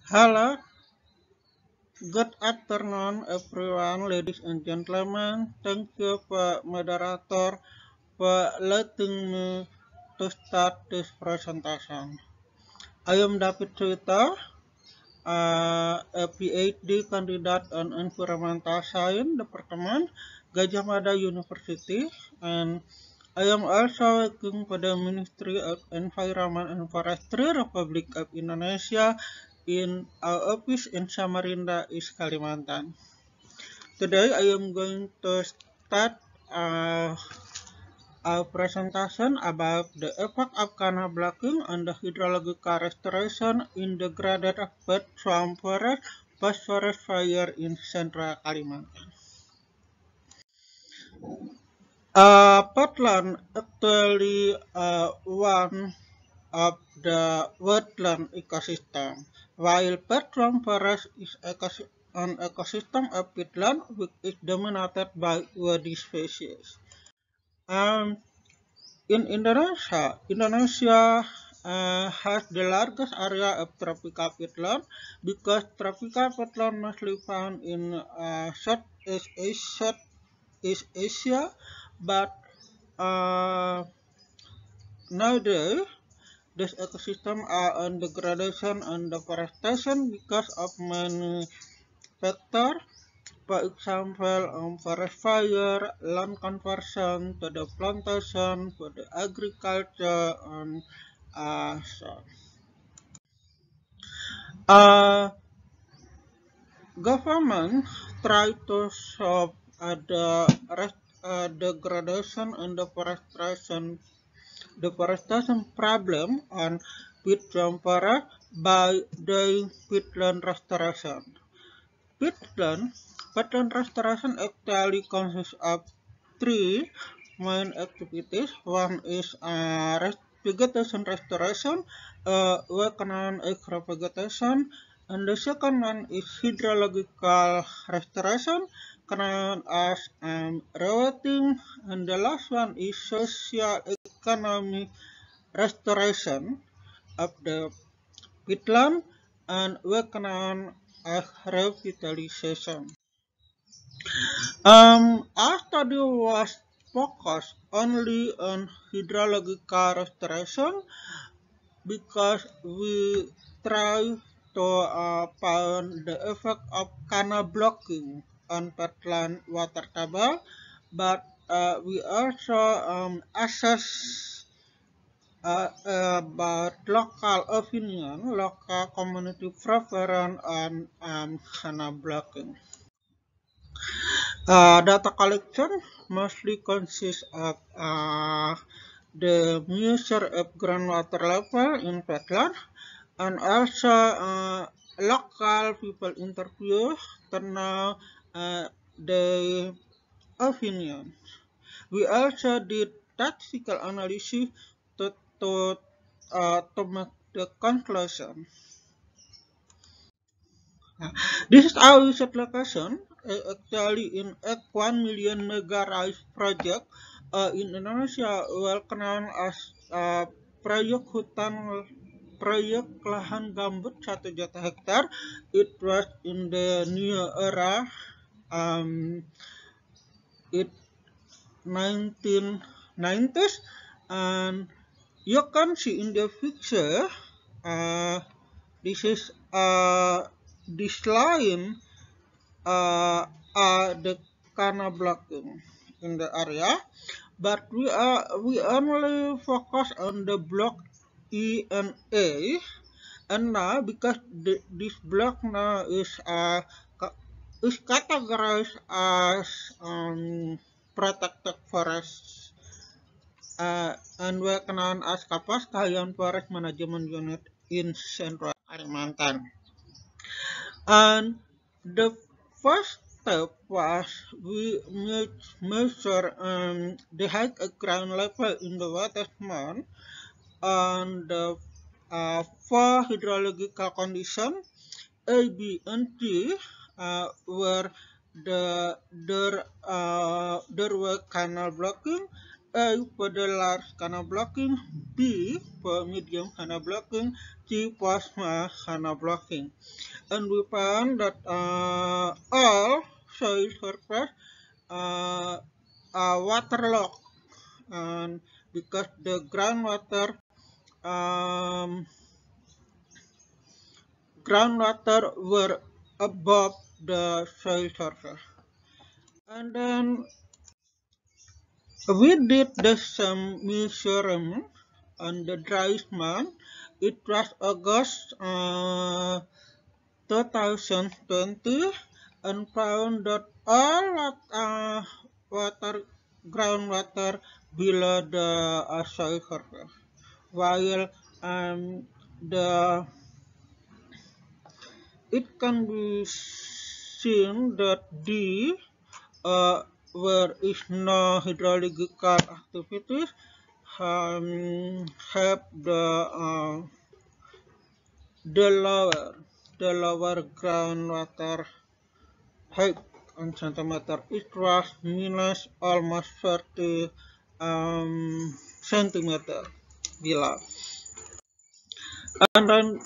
Hello, good afternoon everyone, ladies and gentlemen. Thank you, Pak Moderator, for letting me to start this presentation. I am David Suita, a PhD candidate on Environmental Science Department, Gajah Mada University, and I am also working for the Ministry of Environment and Forestry, Republic of Indonesia, in our office in Samarinda, East Kalimantan. Today I am going to start uh, a presentation about the effect of canal blocking on the hydrological restoration in degraded peat swamp forest post-forest fire in Central Kalimantan. Peatland actually one of the wetland ecosystem, while peatland forest is an ecosystem of peatland which is dominated by woody species. Um, in Indonesia has the largest area of tropical peatland because tropical peatland mostly found in Southeast Asia, but uh, nowadays these ecosystems are on degradation and deforestation because of many factors. For example, forest fire, land conversion to the plantation, for the agriculture, and so. Uh, Government try to solve the degradation and deforestation problem on peatland forest by doing peatland restoration. Peatland, peatland restoration actually consists of three main activities. One is vegetation restoration, known as vegetation, and the second one is hydrological restoration, known as rerouting, and the last one is social economic restoration of the peatland, and known as revitalization. Our study was focused only on hydrological restoration because we try to find the effect of canal blocking on peatland water table, but we also assess about local opinion, local community preference on canal blocking. Data collection mostly consists of the measure of groundwater level in wetland and also local people interviews to know their opinions. We also did statistical analysis to, to, to make the conclusion. This is our research location, actually in Ek 1 million mega rice project in Indonesia, well known as proyek hutan proyek lahan gambut 1 juta hektar. It was in the new era, it 1990s, and you can see in the picture, uh, this is this line the canal blocking in the area, but we only focus on the block E and A, and now because this block now is categorized as protected forest, and we known as Kapas Kahayan Forest Management Unit in Central Kalimantan. And the first step was we measure the height of ground level in the water mount and the four hydrological conditions A, B, and C, where there were canal blocking, A for the large canal blocking, B for medium canal blocking, cheap was canal blocking. And we found that all soil surface are waterlogged, and because the groundwater were above the soil surface. And then we did the some measurement on the driest month. It was August 2020, and found that all groundwater below the soil surface, while the it can be seen that where is no hydrological activities have the lower groundwater height on centimeter. It was minus almost 30 centimeter below. And then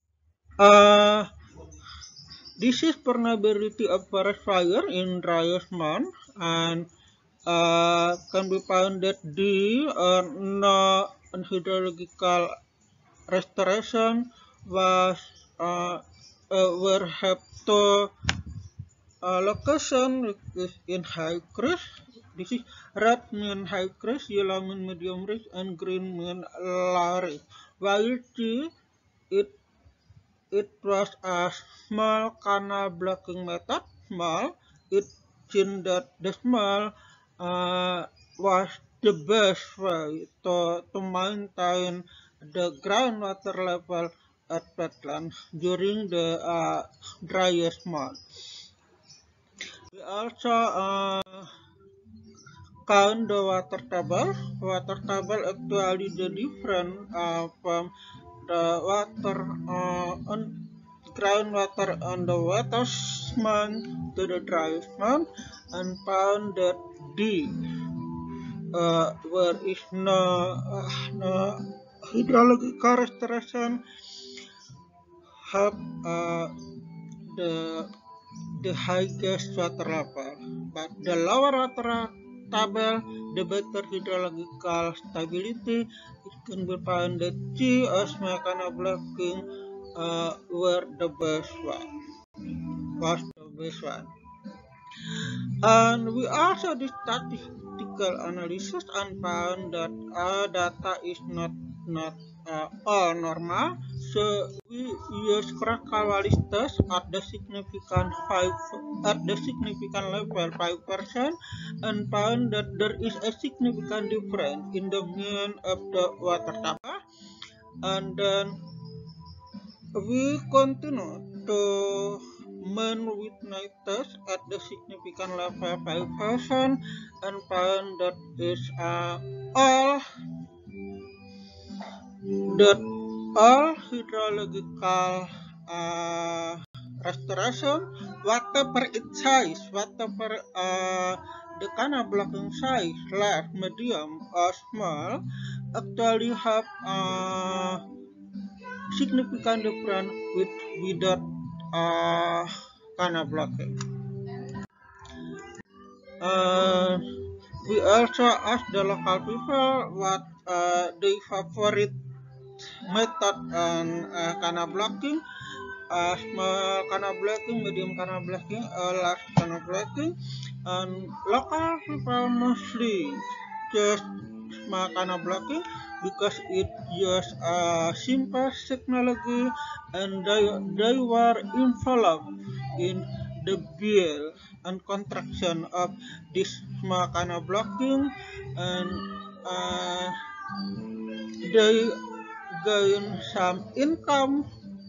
this is probability of forest fire in driest month, and can be found that no hydrological restoration was were have to location in high crest. This is red mean high crest, yellow mean medium risk, and green mean low risk. While it it was a small canal blocking method. Small, it seemed that the small was the best way to maintain the groundwater level at wetlands during the driest month. We also count the water table. Water table actually the different from the water on groundwater on the wettest month to the driest month, and found that where is no hydrological restoration have the highest water level, but the lower water table, the better hydrological stability. It can be found that Osma canal blocking were the best one. Was the best one. And we also did statistical analysis and found that data is not all normal. So we use cross-cavalitis test at the significant level 5%, and found that there is a significant difference in the mean of the water table. And then we continue to men with night test at the significant level 5%, and found that is all hydrological restoration, whatever its size, whatever the canal blocking size, large, medium, or small, actually have significant difference without canal blocking. We also asked the local people what their favorite method on canal blocking, small canal blocking, medium canal blocking, large canal blocking, and local people mostly just small canal blocking because it used a simple technology, and they were involved in the build and construction of this small canal blocking, and they gain some income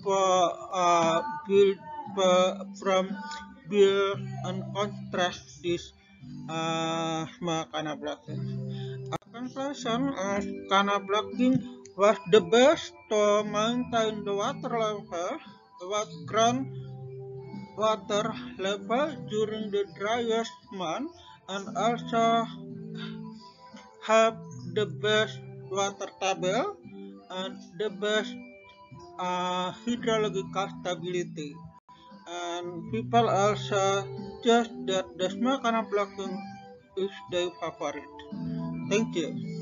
from build and construct this small canal blocking. Conclusion, canal blocking was the best to maintain the water level, ground water level during the driest month, and also have the best water table and the best hydrological stability. And people also just that the small canal blocking is their favorite. Thank you.